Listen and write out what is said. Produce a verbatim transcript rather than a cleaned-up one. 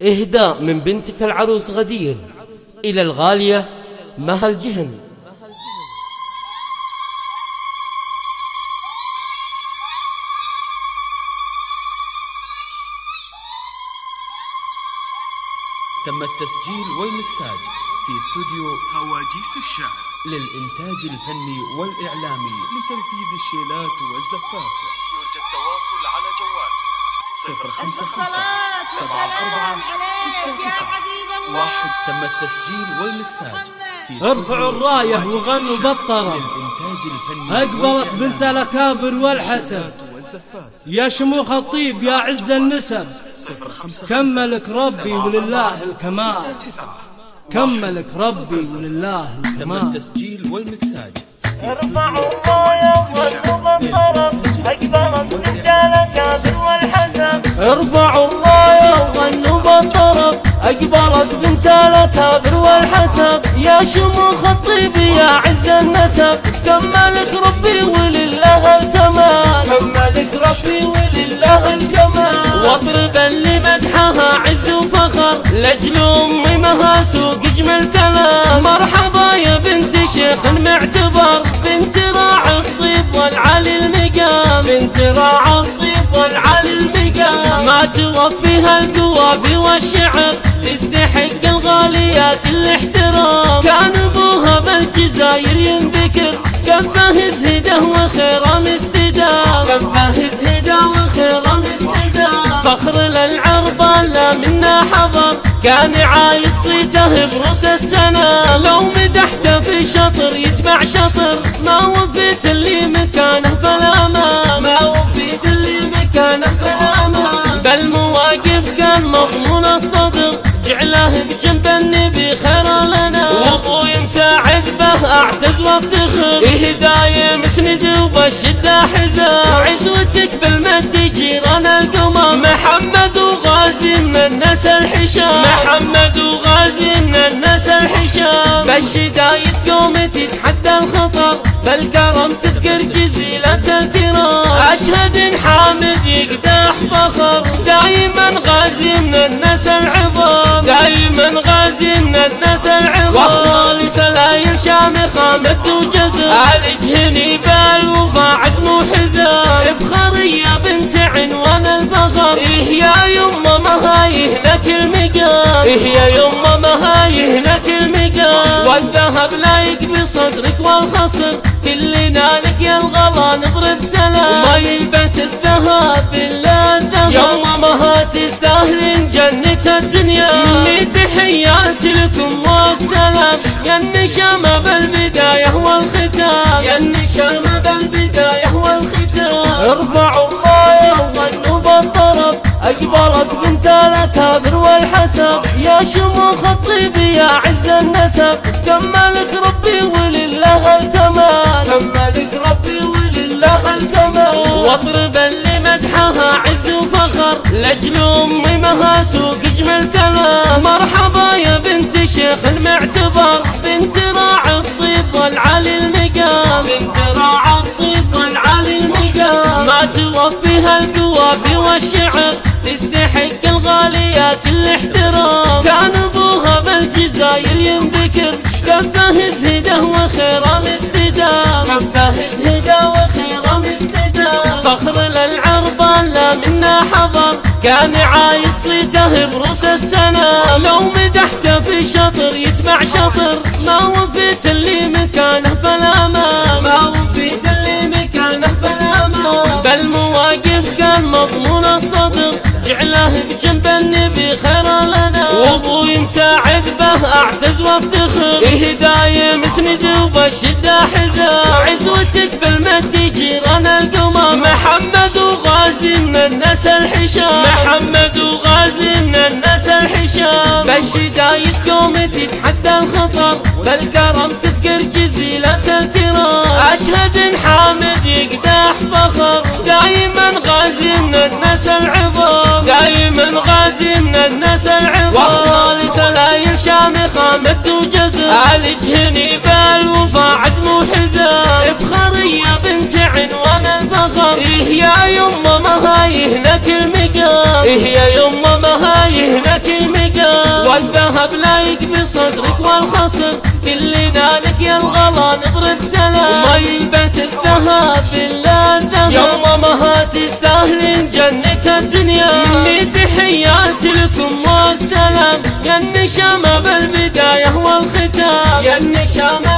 إهداء من بنتك العروس غدير إلى الغالية مها الجهن. تم التسجيل والمكساج في استوديو هواجيس الشعر للإنتاج الفني والإعلامي لتنفيذ الشيلات والزفات. يرجى التواصل على جوال صفر خمسة خمسة سبعة أربعة ستة تسعة واحد. تم التسجيل والمكساج في ارفعوا الراية وغنوا بالطرب. للإنتاج الفني أقبلت بنت الأكابر والحسب يا شموخ الطيب يا عز النسب. كملك ربي ولله الكمال، كملك ربي ولله تم الكمال. التسجيل والمكساج ارفعوا الراية وغنوا بالطرب. أقبلت بنت الأكابر والحسب. ارفعوا الراية وغنوا بالطرب. أقبلت بنت الأكابر والحسب يا شموخ الطيب يا عز النسب. كملك ربي ولله الكمال، كملك ربي ولله الكمال. واضربا لمدحها عز وفخر لاجل امي مها سوق اجمل كلام. مرحبا يا بنت شيخ معتبر، بنت راعي الطيب والعلي المقام، بنت راعي الطيب والعلي المقام. ما توفيها القوافي والشعر، تستحق الغاليات الاحترام. كان ابوها بالجزاير ينذكر، كفه زهده وخيره مستدام، كفه زهده وخيره مستدام. فخر للعربان لا منا حضر، كان عايد صيته بروس السنة. لو مدحته في شطر يتبع شطر، ما وفيت اللي مكانه بالأمان، ما وفيت اللي مكانه بالأمان. بالمواقف كان مضمون الصدر، جعله بجنب النبي خير لنا. وابوي مساعد به اعتز وافتخر، إيه دايم اسند وبالشدة حزام. عزوتك بالمد جيران القمر، محمد وغازي من الناس الحشام، محمد وغازي من الناس الحشام. بالشدايد قوم تتحدى الخطر، بالكرم تذكر جزيلة الكرام. اشهد ان حامد يقدح فخر، دايما غازي من الناس العظام، دايما غازي من الناس العظام. واخوالي سلايل شامخة مد وجزر، الجهني بالوفا عزم وحزام. افخري يا بنت عنوان الفخر، إيه يا يمه ما يهنك المقام، إيه يا يمه ما يهنك المقام. والذهب لا يكبي صدرك والخصر، كلنا لك يا الغلا نضرب سلام. وما يلبس الذهب الا الذهب، يوم ما تستاهلين جنة الدنيا. مني تحيات لكم والسلام، يا النشامة بالبداية والختام، يا النشامة بالبداية والختام. ارفعوا الراية وغنوا بالطرب. أقبلت بنت الأكابر والحسب يا شموخ الطيب يا عز النسب. كملك ربي ولله الكمال، كملك ربي ولله الكمال. واضربا لمدحها عز وفخر، لاجل امي مها سوق اجمل كلام. مرحبا يا بنت شيخ معتبر، بنت راعي الطيب والعلي المقام، بنت راعي الطيب والعلي المقام. ما توفيها القوافي والشعر، تستحق الغاليات الاحترام. كان ابوها بالجزاير ينذكر، كفه زهده وخيره مستدام، كفه زهده وخيره مستدام. فخر للعربان لا منا حضر، كان عايد صيته بروس السنة. لو مدحته في شطر يتبع شطر، ما وفيت اللي مكانه بالأمان، ما وفيت اللي مكانه بالأمان. بالمواقف كان مضمون الصدر، جعله بجنب النبي خير لنا. وابوي مساعد به اعتز وافتخر، إيه دايم اسند وبالشدة حزام. عزوتك بالمد جيران القمر، محمد وغازي من الناس الحشام، محمد وغازي من الناس الحشام. بالشدايد قوم تتحدى الخطر، بالكرم تذكر جزيلة الكرام. اشهد ان حامد يقدح فخر، دايما غازي من الناس العظام، دايما غازي من الناس العظام. واخوالي سلايل شامخة مد وجزر، الجهني بالوفا عزم وحزام. افخري يا بنت عنوان الفخر، إيه يا يمه ما يهنك المقام، إيه يا يمه ما يهنك المقام. ما نضرب سلام وما يلبس الذهب إلا الذهب. يا أمها تستاهلين جنة الدنيا، مني تحيات لكم والسلام. يا النشامة بالبداية والختام، يا النشامة